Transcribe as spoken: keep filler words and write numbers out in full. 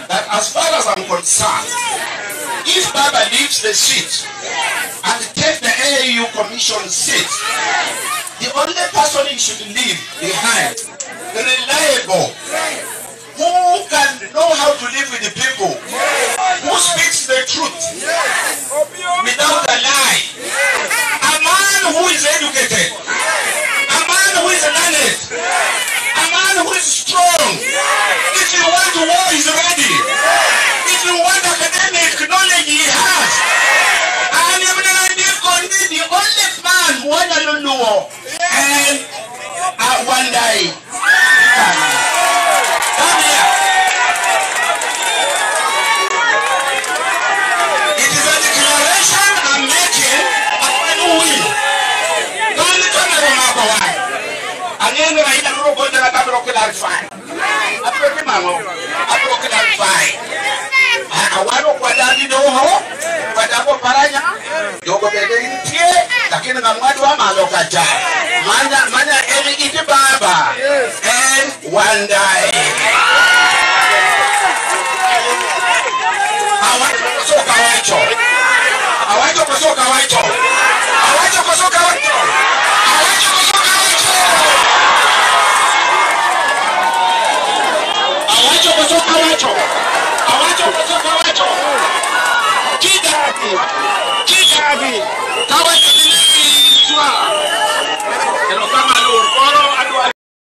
that as far as I'm concerned, if Baba leaves the seat and takes the A A U Commission seat, the only person he should leave behind, the reliable, who can know how to live with the people, who speaks the truth without a lie, a man who is educated, a man who is learned, a man who is strong. If you want to war, he's ready. If you want academic knowledge, he has. And even the only man who don't know and Wandayi. Come here. It is a declaration I'm making of a new will. Don't come to Makawa. And then I have to go to the capital clarify. I put him on. I put him clarify. I want to go down the door. But I go Paranya. You go get in here. Lakini na mwadu wa malokaja. Mana mana eli iti baba. And Wandayi. Awacho kusoka wacho. Awacho kusoka wacho. Awacho kusoka wacho. Awacho kusoka wacho. Awacho kusoka wacho.